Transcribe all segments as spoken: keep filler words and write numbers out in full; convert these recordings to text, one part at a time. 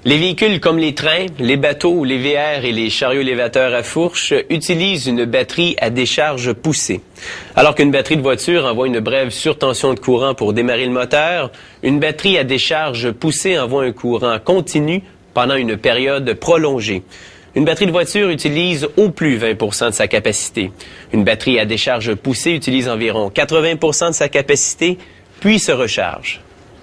Les véhicules comme les trains, les bateaux ou les V R et les chariots élévateurs à fourche utilisent une batterie à décharge poussée. Alors qu'une batterie de voiture envoie une brève surtension de courant pour démarrer le moteur, une batterie à décharge poussée envoie un courant continu pendant une période prolongée. Une batterie de voiture utilise au plus vingt pour cent de sa capacité. Une batterie à décharge poussée utilise environ quatre-vingts pour cent de sa capacité, puis se recharge.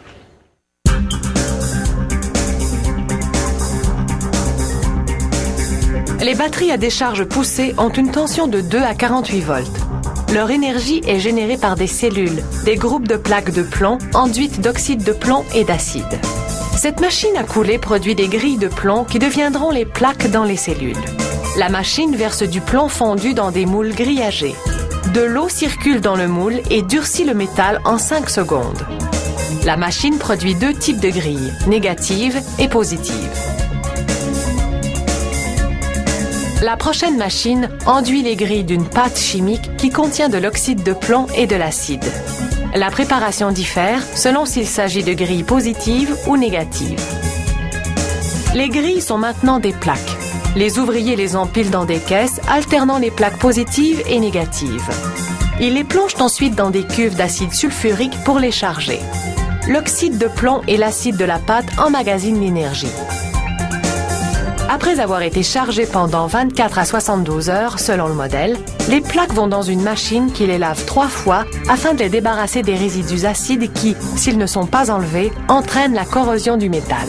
Les batteries à décharge poussée ont une tension de deux à quarante-huit volts. Leur énergie est générée par des cellules, des groupes de plaques de plomb enduites d'oxyde de plomb et d'acide. Cette machine à couler produit des grilles de plomb qui deviendront les plaques dans les cellules. La machine verse du plomb fondu dans des moules grillagés. De l'eau circule dans le moule et durcit le métal en cinq secondes. La machine produit deux types de grilles, négatives et positives. La prochaine machine enduit les grilles d'une pâte chimique qui contient de l'oxyde de plomb et de l'acide. La préparation diffère selon s'il s'agit de grilles positives ou négatives. Les grilles sont maintenant des plaques. Les ouvriers les empilent dans des caisses, alternant les plaques positives et négatives. Ils les plongent ensuite dans des cuves d'acide sulfurique pour les charger. L'oxyde de plomb et l'acide de la pâte emmagasinent l'énergie. Après avoir été chargées pendant vingt-quatre à soixante-douze heures, selon le modèle, les plaques vont dans une machine qui les lave trois fois afin de les débarrasser des résidus acides qui, s'ils ne sont pas enlevés, entraînent la corrosion du métal.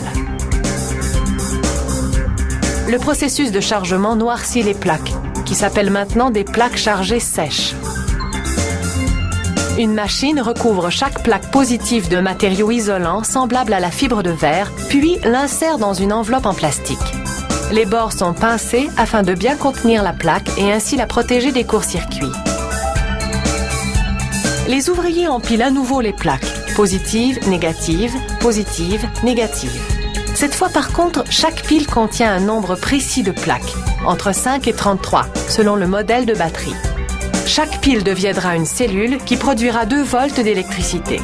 Le processus de chargement noircit les plaques, qui s'appellent maintenant des plaques chargées sèches. Une machine recouvre chaque plaque positive de matériaux isolants semblables à la fibre de verre, puis l'insère dans une enveloppe en plastique. Les bords sont pincés afin de bien contenir la plaque et ainsi la protéger des courts-circuits. Les ouvriers empilent à nouveau les plaques, positives, négatives, positives, négatives. Cette fois par contre, chaque pile contient un nombre précis de plaques, entre cinq et trente-trois, selon le modèle de batterie. Chaque pile deviendra une cellule qui produira deux volts d'électricité.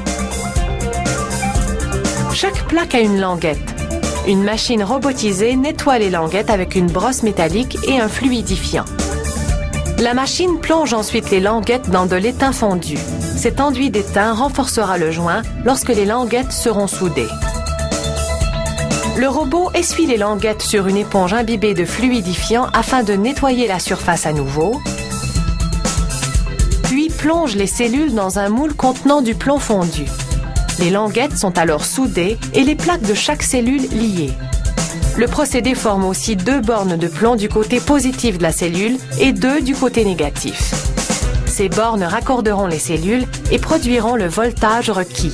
Chaque plaque a une languette. Une machine robotisée nettoie les languettes avec une brosse métallique et un fluidifiant. La machine plonge ensuite les languettes dans de l'étain fondu. Cet enduit d'étain renforcera le joint lorsque les languettes seront soudées. Le robot essuie les languettes sur une éponge imbibée de fluidifiant afin de nettoyer la surface à nouveau, puis plonge les cellules dans un moule contenant du plomb fondu. Les languettes sont alors soudées et les plaques de chaque cellule liées. Le procédé forme aussi deux bornes de plomb du côté positif de la cellule et deux du côté négatif. Ces bornes raccorderont les cellules et produiront le voltage requis.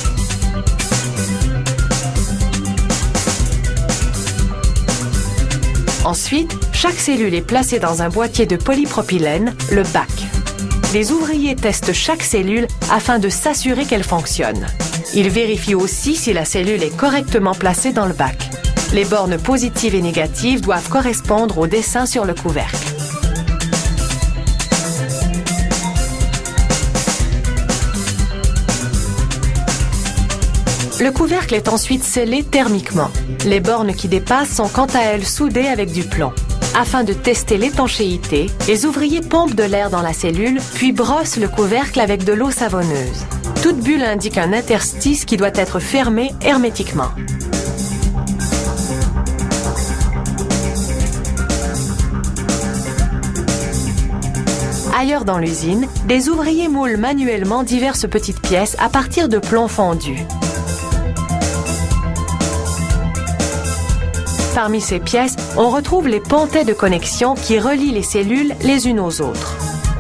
Ensuite, chaque cellule est placée dans un boîtier de polypropylène, le bac. Les ouvriers testent chaque cellule afin de s'assurer qu'elle fonctionne. Ils vérifient aussi si la cellule est correctement placée dans le bac. Les bornes positives et négatives doivent correspondre au dessin sur le couvercle. Le couvercle est ensuite scellé thermiquement. Les bornes qui dépassent sont quant à elles soudées avec du plomb. Afin de tester l'étanchéité, les ouvriers pompent de l'air dans la cellule, puis brossent le couvercle avec de l'eau savonneuse. Toute bulle indique un interstice qui doit être fermé hermétiquement. Ailleurs dans l'usine, des ouvriers moulent manuellement diverses petites pièces à partir de plomb fondu. Parmi ces pièces, on retrouve les pontets de connexion qui relient les cellules les unes aux autres.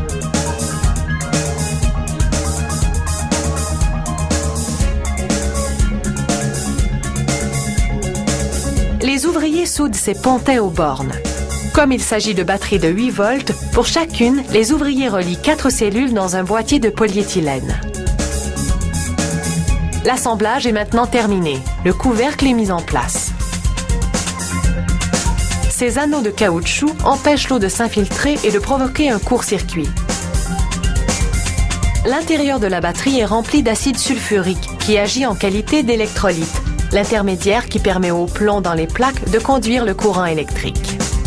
Les ouvriers soudent ces pontets aux bornes. Comme il s'agit de batteries de huit volts, pour chacune, les ouvriers relient quatre cellules dans un boîtier de polyéthylène. L'assemblage est maintenant terminé. Le couvercle est mis en place. Ces anneaux de caoutchouc empêchent l'eau de s'infiltrer et de provoquer un court-circuit. L'intérieur de la batterie est rempli d'acide sulfurique qui agit en qualité d'électrolyte. l'intermédiaire qui permet au plomb dans les plaques de conduire le courant électrique.